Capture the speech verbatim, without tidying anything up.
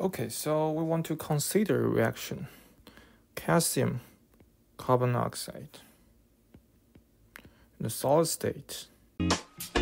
Okay, so we want to consider a reaction. Calcium carbon dioxide in the solid state.